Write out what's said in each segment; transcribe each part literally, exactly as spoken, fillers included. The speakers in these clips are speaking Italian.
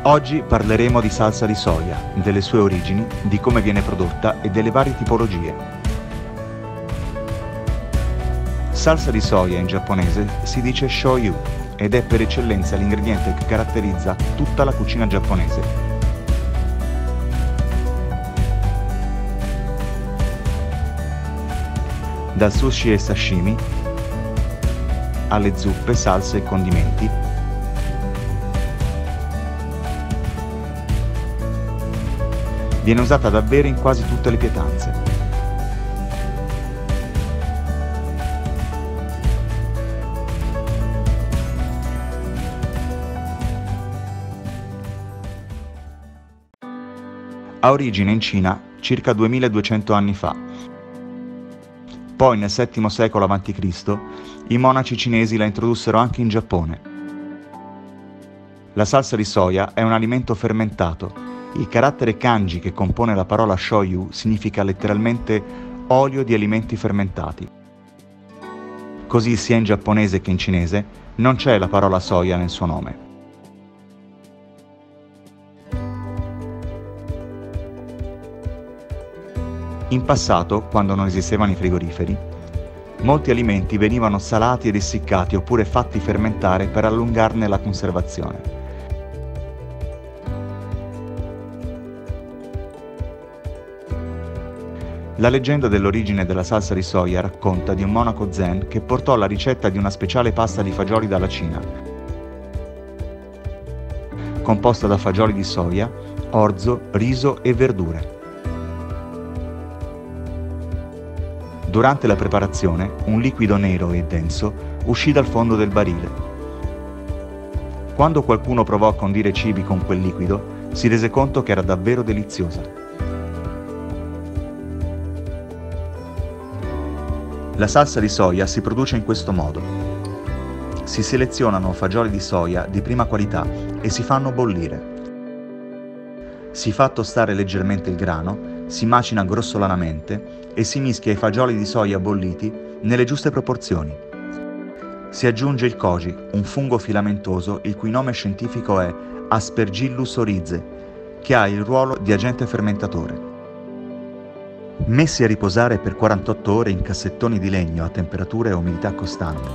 Oggi parleremo di salsa di soia, delle sue origini, di come viene prodotta e delle varie tipologie. Salsa di soia in giapponese si dice shoyu ed è per eccellenza l'ingrediente che caratterizza tutta la cucina giapponese. Dal sushi e sashimi, alle zuppe, salse e condimenti, viene usata davvero in quasi tutte le pietanze. Ha origine in Cina circa duemiladuecento anni fa. Poi nel settimo secolo avanti Cristo i monaci cinesi la introdussero anche in Giappone. La salsa di soia è un alimento fermentato. Il carattere kanji che compone la parola shoyu significa letteralmente olio di alimenti fermentati. Così sia in giapponese che in cinese non c'è la parola soia nel suo nome. In passato, quando non esistevano i frigoriferi, molti alimenti venivano salati ed essiccati oppure fatti fermentare per allungarne la conservazione. La leggenda dell'origine della salsa di soia racconta di un monaco zen che portò la ricetta di una speciale pasta di fagioli dalla Cina, composta da fagioli di soia, orzo, riso e verdure. Durante la preparazione, un liquido nero e denso uscì dal fondo del barile. Quando qualcuno provò a condire i cibi con quel liquido, si rese conto che era davvero deliziosa. La salsa di soia si produce in questo modo. Si selezionano fagioli di soia di prima qualità e si fanno bollire. Si fa tostare leggermente il grano, si macina grossolanamente e si mischia i fagioli di soia bolliti nelle giuste proporzioni. Si aggiunge il koji, un fungo filamentoso il cui nome scientifico è Aspergillus oryzae, che ha il ruolo di agente fermentatore. Messi a riposare per quarantotto ore in cassettoni di legno a temperatura e umidità costante,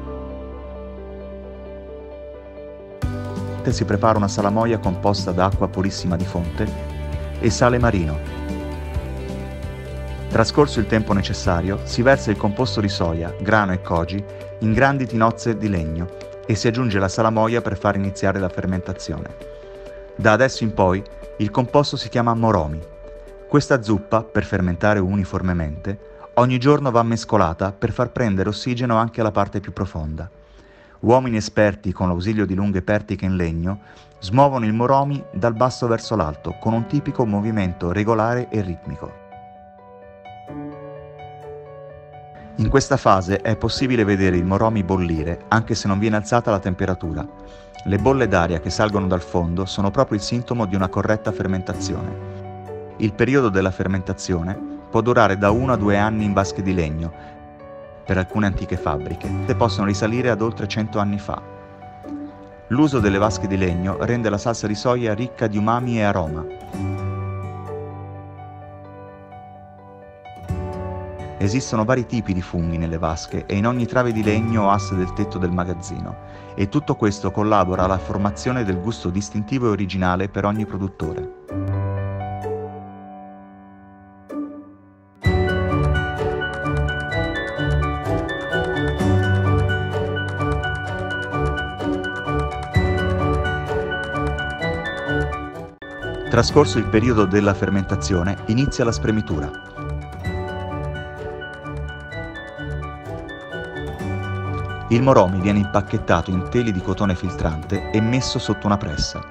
si prepara una salamoia composta da acqua purissima di fonte e sale marino. Trascorso il tempo necessario, si versa il composto di soia, grano e koji in grandi tinozze di legno e si aggiunge la salamoia per far iniziare la fermentazione. Da adesso in poi il composto si chiama moromi. Questa zuppa, per fermentare uniformemente, ogni giorno va mescolata per far prendere ossigeno anche alla parte più profonda. Uomini esperti, con l'ausilio di lunghe pertiche in legno, smuovono il moromi dal basso verso l'alto con un tipico movimento regolare e ritmico. In questa fase è possibile vedere il moromi bollire anche se non viene alzata la temperatura. Le bolle d'aria che salgono dal fondo sono proprio il sintomo di una corretta fermentazione. Il periodo della fermentazione può durare da uno a due anni in vasche di legno, per alcune antiche fabbriche, e possono risalire ad oltre cento anni fa. L'uso delle vasche di legno rende la salsa di soia ricca di umami e aroma. Esistono vari tipi di funghi nelle vasche e in ogni trave di legno o asse del tetto del magazzino, e tutto questo collabora alla formazione del gusto distintivo e originale per ogni produttore. Trascorso il periodo della fermentazione, inizia la spremitura. Il moromi viene impacchettato in teli di cotone filtrante e messo sotto una pressa.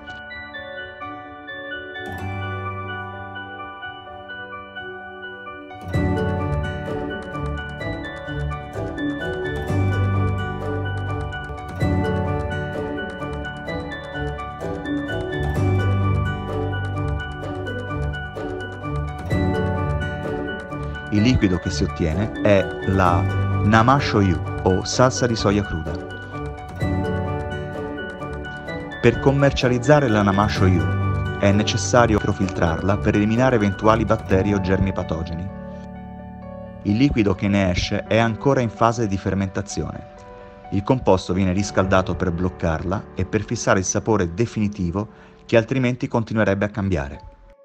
Il liquido che si ottiene è la nama shoyu o salsa di soia cruda. Per commercializzare la Nama Shoyu è necessario filtrarla per eliminare eventuali batteri o germi patogeni. Il liquido che ne esce è ancora in fase di fermentazione. Il composto viene riscaldato per bloccarla e per fissare il sapore definitivo che altrimenti continuerebbe a cambiare.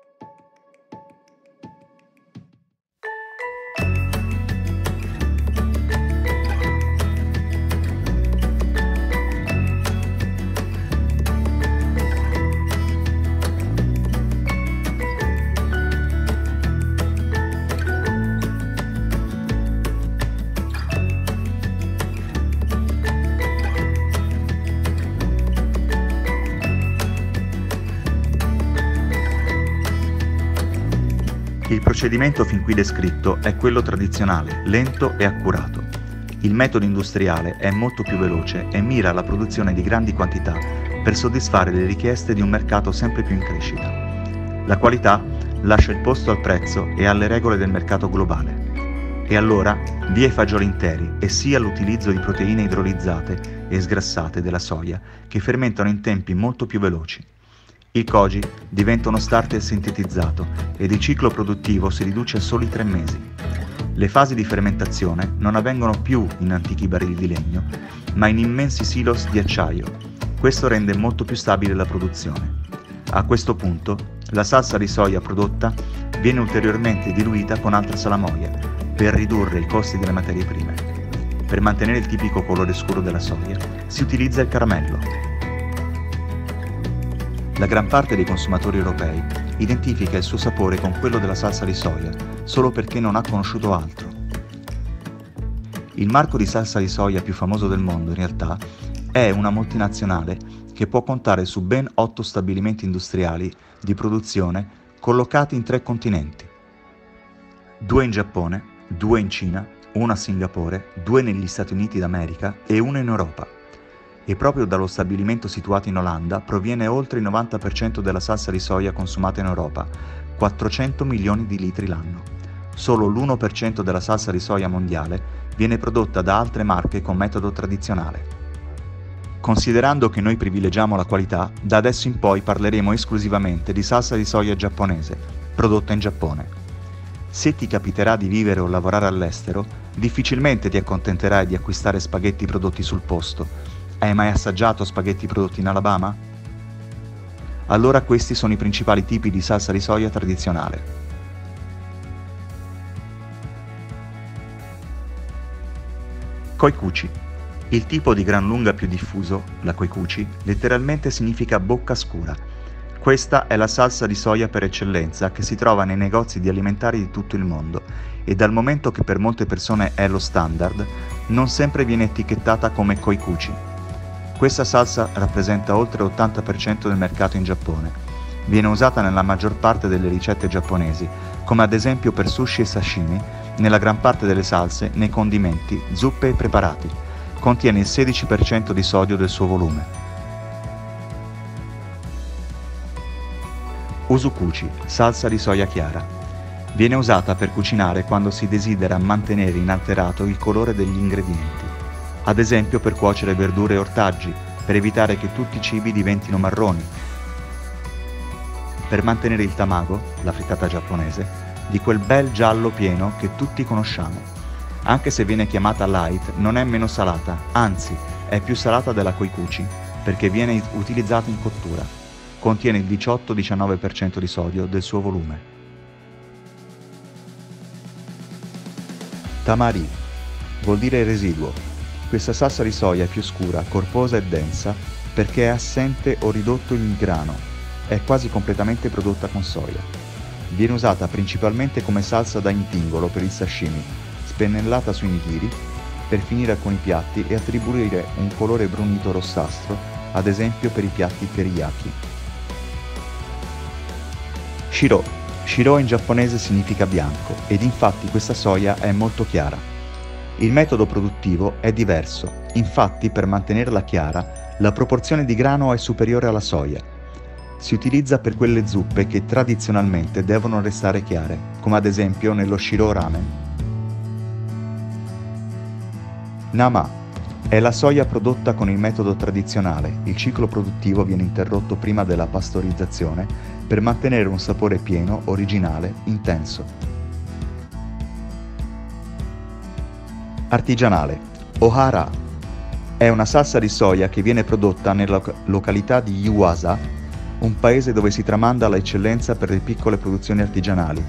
Il procedimento fin qui descritto è quello tradizionale, lento e accurato. Il metodo industriale è molto più veloce e mira alla produzione di grandi quantità per soddisfare le richieste di un mercato sempre più in crescita. La qualità lascia il posto al prezzo e alle regole del mercato globale. E allora, via i fagioli interi e sia l'utilizzo di proteine idrolizzate e sgrassate della soia che fermentano in tempi molto più veloci. Il koji diventa uno starter sintetizzato ed il ciclo produttivo si riduce a soli tre mesi. Le fasi di fermentazione non avvengono più in antichi barili di legno, ma in immensi silos di acciaio. Questo rende molto più stabile la produzione. A questo punto, la salsa di soia prodotta viene ulteriormente diluita con altra salamoia per ridurre i costi delle materie prime. Per mantenere il tipico colore scuro della soia, si utilizza il caramello. La gran parte dei consumatori europei identifica il suo sapore con quello della salsa di soia solo perché non ha conosciuto altro. Il marco di salsa di soia più famoso del mondo, in realtà, è una multinazionale che può contare su ben otto stabilimenti industriali di produzione collocati in tre continenti. Due in Giappone, due in Cina, uno a Singapore, due negli Stati Uniti d'America e uno in Europa. E proprio dallo stabilimento situato in Olanda proviene oltre il novanta per cento della salsa di soia consumata in Europa, quattrocento milioni di litri l'anno. Solo l'uno per cento della salsa di soia mondiale viene prodotta da altre marche con metodo tradizionale. Considerando che noi privilegiamo la qualità, da adesso in poi parleremo esclusivamente di salsa di soia giapponese, prodotta in Giappone. Se ti capiterà di vivere o lavorare all'estero, difficilmente ti accontenterai di acquistare spaghetti prodotti sul posto. Hai mai assaggiato spaghetti prodotti in Alabama? Allora questi sono i principali tipi di salsa di soia tradizionale. Koikuchi. Il tipo di gran lunga più diffuso, la koikuchi, letteralmente significa bocca scura. Questa è la salsa di soia per eccellenza che si trova nei negozi di alimentari di tutto il mondo e dal momento che per molte persone è lo standard, non sempre viene etichettata come koikuchi. Questa salsa rappresenta oltre l'ottanta per cento del mercato in Giappone. Viene usata nella maggior parte delle ricette giapponesi, come ad esempio per sushi e sashimi, nella gran parte delle salse, nei condimenti, zuppe e preparati. Contiene il sedici per cento di sodio del suo volume. Usukuchi, salsa di soia chiara. Viene usata per cucinare quando si desidera mantenere inalterato il colore degli ingredienti. Ad esempio per cuocere verdure e ortaggi, per evitare che tutti i cibi diventino marroni. Per mantenere il tamago, la frittata giapponese, di quel bel giallo pieno che tutti conosciamo. Anche se viene chiamata light, non è meno salata, anzi, è più salata della koikuchi, perché viene utilizzata in cottura. Contiene il diciotto diciannove per cento di sodio del suo volume. Tamari vuol dire residuo. Questa salsa di soia è più scura, corposa e densa perché è assente o ridotto il grano. È quasi completamente prodotta con soia. Viene usata principalmente come salsa da intingolo per il sashimi, spennellata sui nigiri, per finire con i piatti e attribuire un colore brunito rossastro, ad esempio per i piatti teriyaki. Shiro. Shiro in giapponese significa bianco ed infatti questa soia è molto chiara. Il metodo produttivo è diverso, infatti per mantenerla chiara la proporzione di grano è superiore alla soia. Si utilizza per quelle zuppe che tradizionalmente devono restare chiare, come ad esempio nello shiro ramen. Nama. È la soia prodotta con il metodo tradizionale. Il ciclo produttivo viene interrotto prima della pastorizzazione per mantenere un sapore pieno, originale, intenso. Artigianale. Ohara è una salsa di soia che viene prodotta nella località di Yuasa, un paese dove si tramanda l'eccellenza per le piccole produzioni artigianali.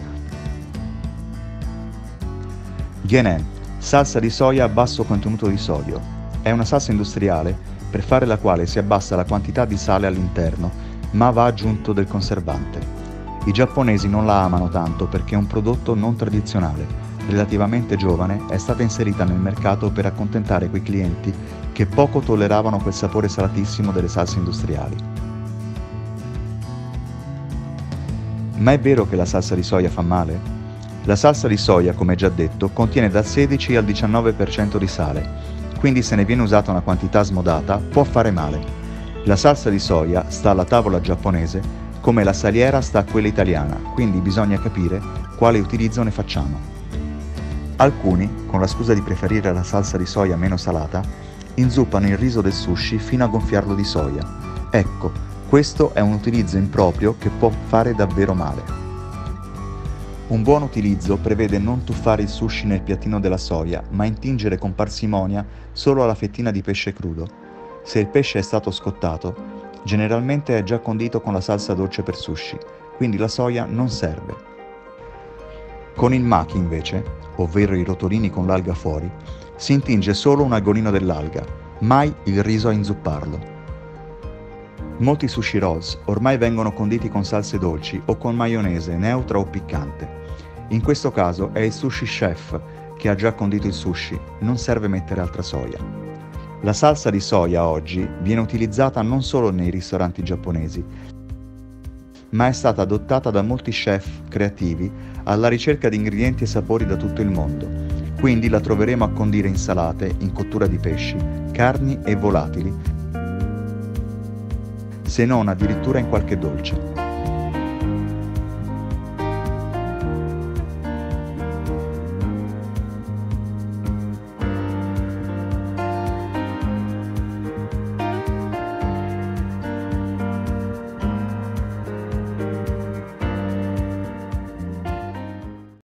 Genen, salsa di soia a basso contenuto di sodio. È una salsa industriale per fare la quale si abbassa la quantità di sale all'interno, ma va aggiunto del conservante. I giapponesi non la amano tanto perché è un prodotto non tradizionale, relativamente giovane, è stata inserita nel mercato per accontentare quei clienti che poco tolleravano quel sapore salatissimo delle salse industriali. Ma è vero che la salsa di soia fa male? La salsa di soia, come già detto, contiene dal sedici al diciannove per cento di sale, quindi se ne viene usata una quantità smodata può fare male. La salsa di soia sta alla tavola giapponese come la saliera sta a quella italiana, quindi bisogna capire quale utilizzo ne facciamo. Alcuni, con la scusa di preferire la salsa di soia meno salata, inzuppano il riso del sushi fino a gonfiarlo di soia. Ecco, questo è un utilizzo improprio che può fare davvero male. Un buon utilizzo prevede non tuffare il sushi nel piattino della soia, ma intingere con parsimonia solo la fettina di pesce crudo. Se il pesce è stato scottato, generalmente è già condito con la salsa dolce per sushi, quindi la soia non serve. Con il maki invece, ovvero i rotolini con l'alga fuori, si intinge solo un algolino dell'alga, mai il riso a inzupparlo. Molti sushi rolls ormai vengono conditi con salse dolci o con maionese neutra o piccante. In questo caso è il sushi chef che ha già condito il sushi, non serve mettere altra soia. La salsa di soia oggi viene utilizzata non solo nei ristoranti giapponesi, ma è stata adottata da molti chef creativi alla ricerca di ingredienti e sapori da tutto il mondo. Quindi la troveremo a condire insalate, in cottura di pesci, carni e volatili, se non addirittura in qualche dolce.